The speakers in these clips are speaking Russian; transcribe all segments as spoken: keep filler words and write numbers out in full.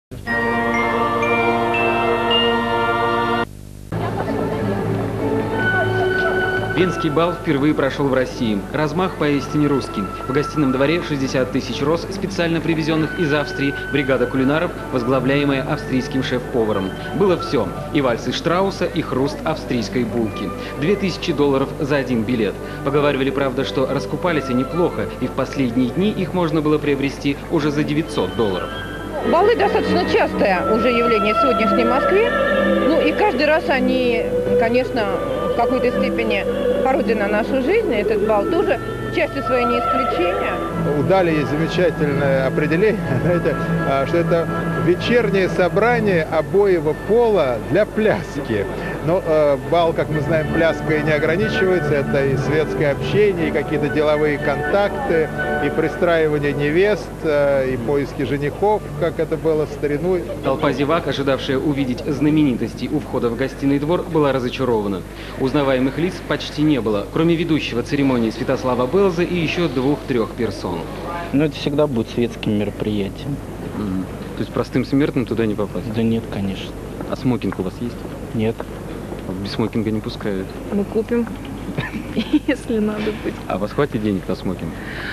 Венский бал впервые прошел в России. Размах поистине русский. В гостином дворе шестьдесят тысяч роз, специально привезенных из Австрии, бригада кулинаров, возглавляемая австрийским шеф-поваром. Было все. И вальс из Штрауса, и хруст австрийской булки. Две тысячи долларов за один билет. Поговаривали, правда, что раскупались они плохо, и в последние дни их можно было приобрести уже за девятьсот долларов. Балы достаточно частое уже явление в сегодняшней Москве. Ну и каждый раз они, конечно, в какой-то степени пародия на нашу жизнь. Этот бал тоже частью своей не исключение. У Дали есть замечательное определение, знаете, что это вечернее собрание обоего пола для пляски. Но э, бал, как мы знаем, пляской не ограничивается. Это и светское общение, и какие-то деловые контакты, и пристраивание невест, э, и поиски женихов, как это было в старину. Толпа зевак, ожидавшая увидеть знаменитостей у входа в гостиный двор, была разочарована. Узнаваемых лиц почти не было, кроме ведущего церемонии Святослава Белза и еще двух-трех персон. Но это всегда будет светским мероприятием. Mm. То есть простым смертным туда не попасть? Да нет, конечно. А смокинг у вас есть? Нет. Без смокинга не пускают. Мы купим, если надо быть. А вас хватит денег на смокинг?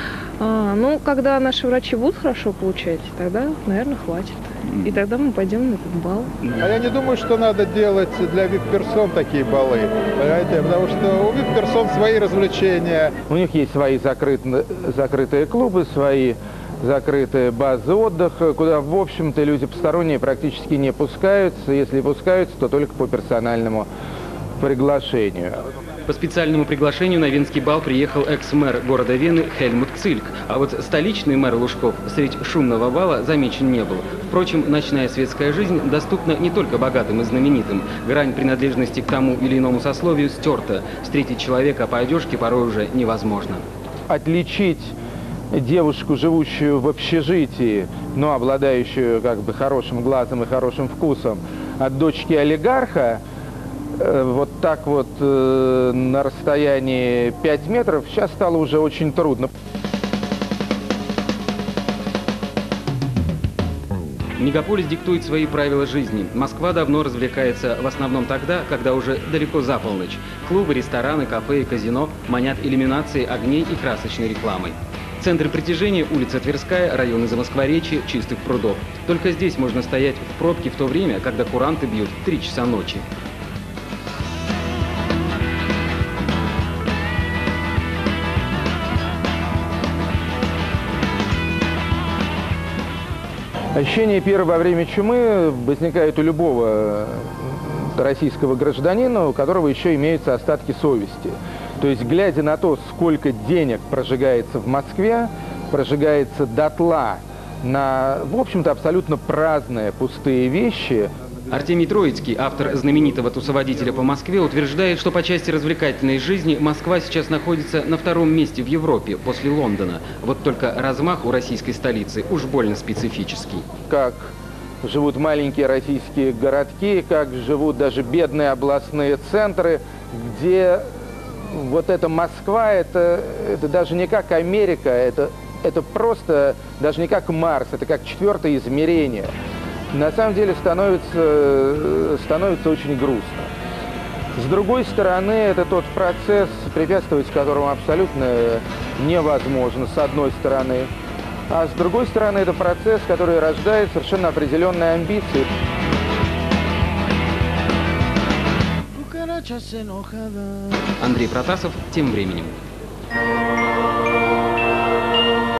А, ну, когда наши врачи будут хорошо получать, тогда, наверное, хватит. И тогда мы пойдем на этот бал. А я не думаю, что надо делать для вип-персон такие балы, понимаете? Потому что у вип-персон свои развлечения. У них есть свои закрытые, закрытые клубы, свои закрытые базы отдыха, куда, в общем-то, люди посторонние практически не пускаются. Если пускаются, то только по персональному приглашению. По специальному приглашению на Венский бал приехал экс-мэр города Вены Хельмут Цильк. А вот столичный мэр Лужков среди шумного бала замечен не был. Впрочем, ночная светская жизнь доступна не только богатым и знаменитым. Грань принадлежности к тому или иному сословию стерта. Встретить человека по одежке порой уже невозможно. Отличить девушку, живущую в общежитии, но обладающую как бы хорошим глазом и хорошим вкусом, от дочки олигарха, э, вот так вот э, на расстоянии пяти метров, сейчас стало уже очень трудно. Мегаполис диктует свои правила жизни. Москва давно развлекается в основном тогда, когда уже далеко за полночь. Клубы, рестораны, кафе и казино манят иллюминацией огней и красочной рекламой. Центр притяжения – улица Тверская, районы Замоскворечья, Чистых прудов. Только здесь можно стоять в пробке в то время, когда куранты бьют в три часа ночи. Ощущение пира во время чумы возникает у любого российского гражданина, у которого еще имеются остатки совести. То есть, глядя на то, сколько денег прожигается в Москве, прожигается дотла на, в общем-то, абсолютно праздные, пустые вещи. Артемий Троицкий, автор знаменитого тусоводителя по Москве, утверждает, что по части развлекательной жизни Москва сейчас находится на втором месте в Европе после Лондона. Вот только размах у российской столицы уж больно специфический. Как живут маленькие российские городки, как живут даже бедные областные центры, где вот эта Москва, это, это даже не как Америка, это, это просто даже не как Марс, это как четвертое измерение. На самом деле становится, становится очень грустно. С другой стороны, это тот процесс, препятствовать которому абсолютно невозможно, с одной стороны. А с другой стороны, это процесс, который рождает совершенно определенные амбиции. Андрей Протасов тем временем.